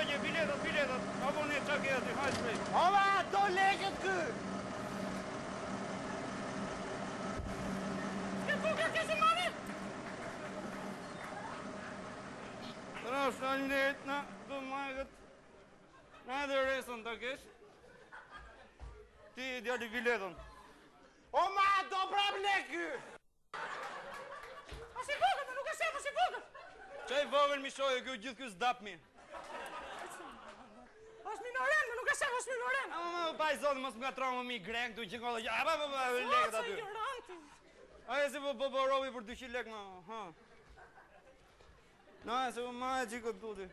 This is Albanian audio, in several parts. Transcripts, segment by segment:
Zonje, biletat. Avoni çka ke aty, haj shpejt. Ova, do lekët kë! Ke buka ke si mami? Rash, faleminderit, na, do magët. Na edhe resën ta kesh. Ti djali biletën. O ma, do prap lekë! A si vogël, nuk e se, si vogël. Çaj vogël mi shojë, kjo gjithë ky s'dap mi. Është minoren, nuk e se, është minoren. Ama pa i zonë, mos më ngatron më mi greng tu që ngollë. Lekët aty. Ignoranti. Ai se po robi për 200 lekë më, ha. Na, se po ma e çiko tuti.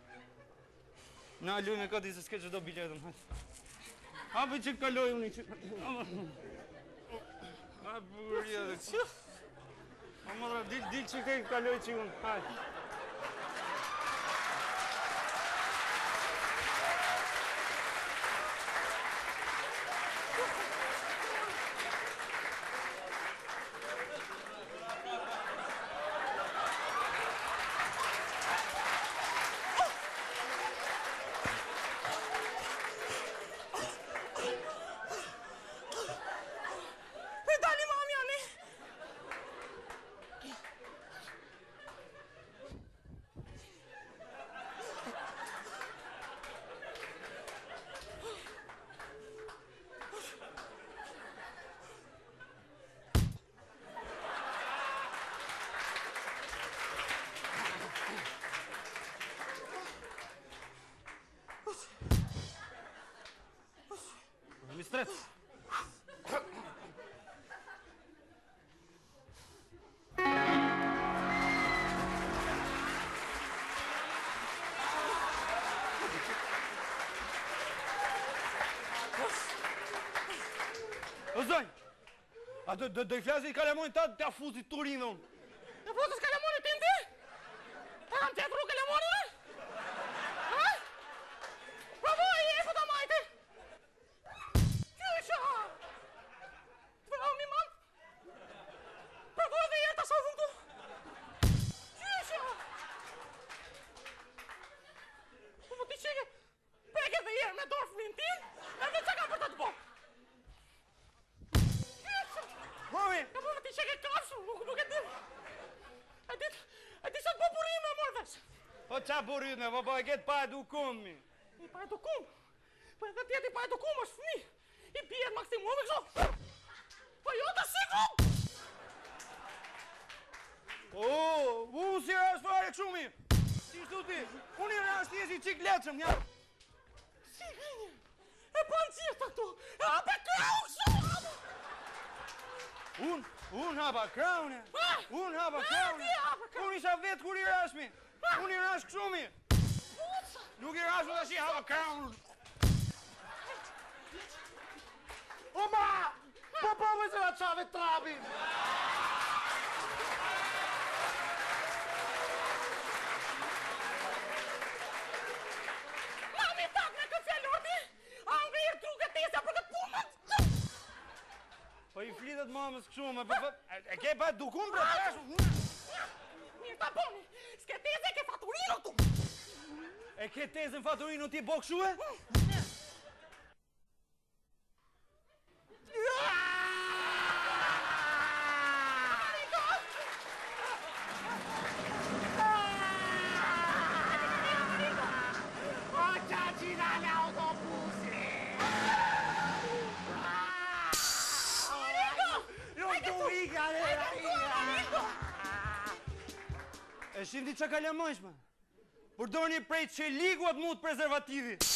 Na lujme kodi se s'ke çdo biletën. Hapi që kaloj unë që... A buria dhe... A mëdra, dil që ke kaloj që unë, hajde. Mistret. O zonj, a do I flasi I kalamonit ta të afuzit turin dhe unë? Në fuzis kalamonit të ndi? Ta kam qetru kalamonit dhe? Ha? Provoj, e fëta majti! Qysha! Të vëllë mi mam? Provoj dhe jetë asë vëndu! Qysha! Po ti qeke, peke dhe jerë me dorë flintin, e me që kam për të të bo! Mami! Ja po ti çeke kafshë, nuk e di. E di sa të po burime e morvesh. Po qa burime, po e ketë pa edukum mi. I pa edukum? Po edhe tjeti pa edukum është fëmi. I pijet maksimum e kështu. Po jo të sigur! Unë si rash fare kështu mi. Si shtu ti, unë I rash ti e si qik leqëm, ja. Si gënje, e panë qirta këtu, e ape krau kështu. Unë hapa kraune. Unë hapa kraune. Unë isha vetë kur I rash mi. Unë I rash kështu mi. Nuk I rash më të shi hapa kraune. O ma, po me se la qave trabi. Mami, pak me këtë fjallorti, a nga I truke tesja për këtë punët. Po I flitet mamës kështu me e ke pa edukum bre trash. Mirë ta boni, s'ke teze ke faturino këtu. E ke tezën faturino ti bo kështu e? E shim ti qa kalamojshme? Përdojni prej qelikuat mu të prezervativi.